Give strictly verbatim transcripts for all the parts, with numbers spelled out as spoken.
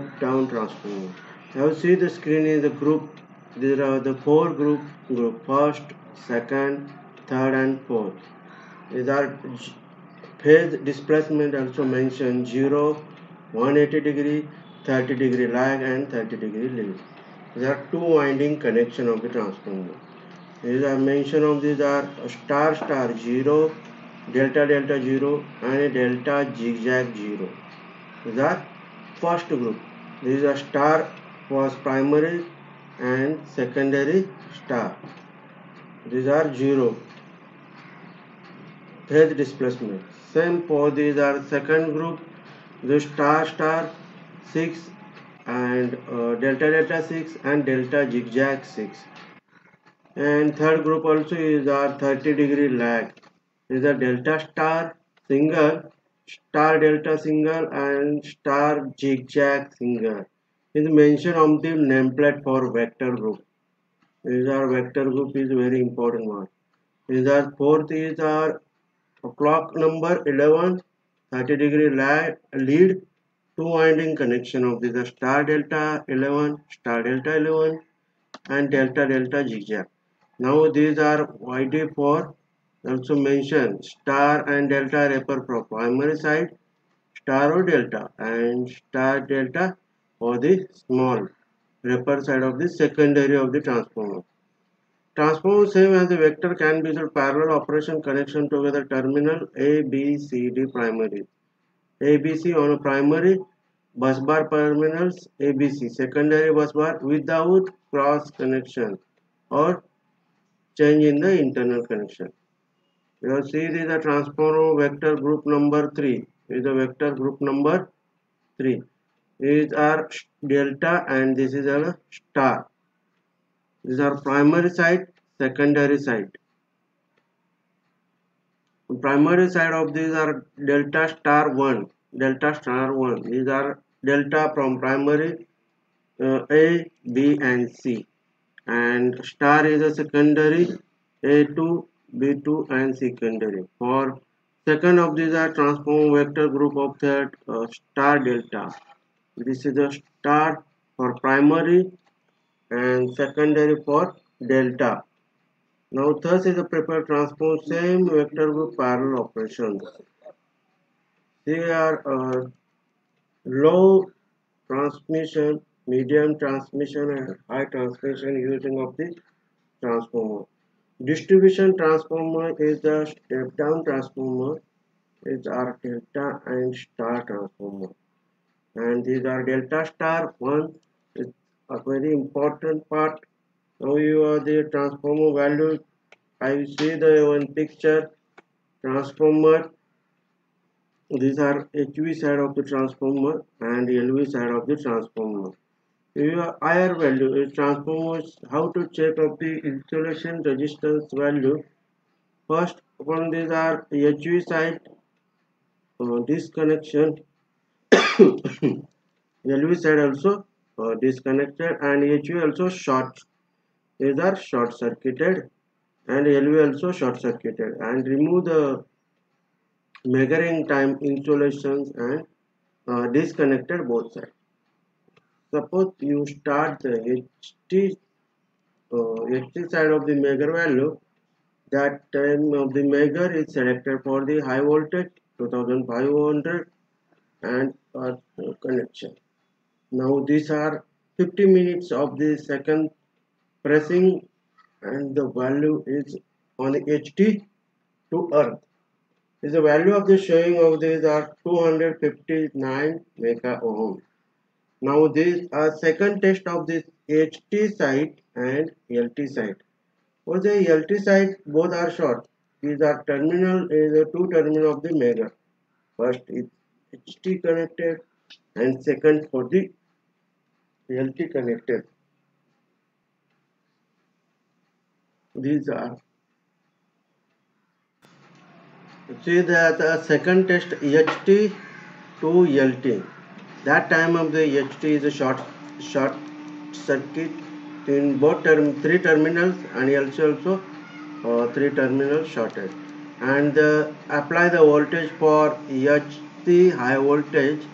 step down transformer. Now see the screen in the group. There are the four group group first, second, third and fourth. These are phase displacement also mentioned zero, one hundred eighty degree, thirty degree lag and thirty degree lead. These are two winding connection of the transformer. These are mention of these are star star zero, delta delta zero and delta zigzag zero. These are first group. These are star was primary and secondary star. These are zero phase displacement. Same for these are second group, the star star six and uh, delta delta six and delta zigzag six. And third group also is our thirty degree lag. Is a delta star single, star delta single and star zigzag single. Is mentioned on the nameplate for vector group. These are vector group is very important one. These are fourth is our clock number eleven, thirty degree lag, lead, two winding connection of this star delta eleven, star delta eleven and delta delta zigzag. Now these are Y D for also mentioned star and delta refer for primary side, star or delta and star delta for the small refer side of the secondary of the transformer. Transformer same as the vector can be used parallel operation connection together terminal A, B, C, D primary. A, B, C on a primary bus bar terminals A, B, C, secondary bus bar without cross connection or change in the internal connection. You see this is a transformer vector group number three. This is a vector group number three. These are delta and this is a star. These are primary side, secondary side. Primary side of these are delta star one, delta star one. These are delta from primary uh, A, B and C. And star is a secondary A two, B two and secondary. For second of these are transform vector group of third uh, star delta. This is a star for primary and secondary for delta. Now thus is a prepared transform same vector group parallel operations. They are uh, low transmission, medium transmission and high transmission using of the transformer. Distribution transformer is the step down transformer, is our delta and star transformer. And these are delta star one is a very important part. Now you are the transformer value. I see the one picture transformer. These are H V side of the transformer and L V side of the transformer. Your higher value is transformers. How to check of the insulation resistance value? First one these are H V side uh, disconnection. L V side also uh, disconnected and H V also short. These are short circuited and L V also short circuited and remove the measuring time insulations and uh, disconnected both sides. Suppose you start the H T uh, H T side of the measure value. That time of the measure is selected for the high voltage two thousand five hundred and uh, connection. Now these are fifty minutes of the second pressing and the value is on H T to earth. Is the value of the showing of these are two hundred fifty-nine mega ohm. Now this are second test of this H T side and L T side. For the L T side both are short. These are terminal is a two terminal of the measure. First is H T connected and second for the L T connected. These are see that the second test H T to L T. That time of the H T is a short short circuit in both term three terminals and L C also uh, three terminals shorted. And uh, apply the voltage for H T high voltage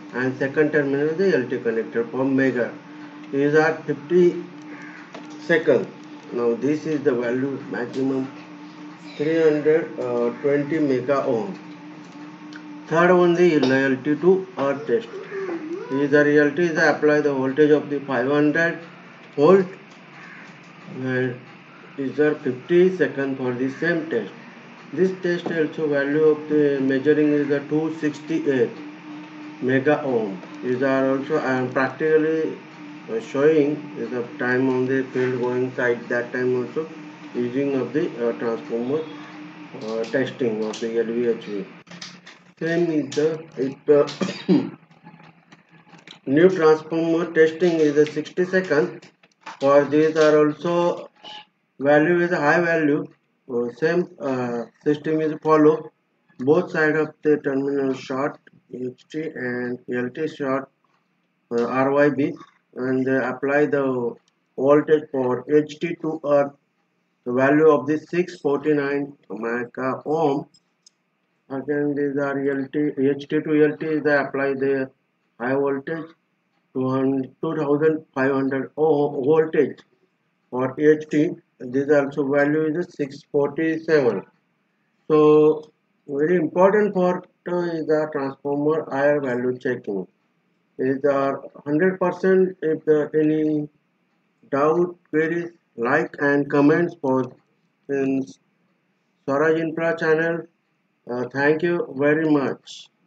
and second terminal is the L T connector for mega. These are fifty seconds. Now this is the value maximum three hundred twenty mega ohm. Third one, the loyalty to earth test. Is the reality is apply the voltage of the five hundred volt and is there fifty seconds for the same test. This test also value of the measuring is the two hundred sixty-eight mega ohm. These are also I am practically uh, showing is the time on the field going side that time also using of the uh, transformer uh, testing of the L V H V. Same is the it, uh, new transformer testing is a sixty seconds. For these are also value is a high value. Uh, same uh, system is follow. Both side of the terminal short H T and L T short uh, R Y B and they apply the voltage for H T to earth. The value of the six hundred forty-nine mega ohm. Again these are L T H T to L T they apply the high voltage two thousand five hundred voltage for H T. This also value is six hundred forty-seven. So very important for uh, is the transformer higher value checking. Is the one hundred percent if the any doubt queries like and comments for in Swaraj Infra channel. Uh, thank you very much.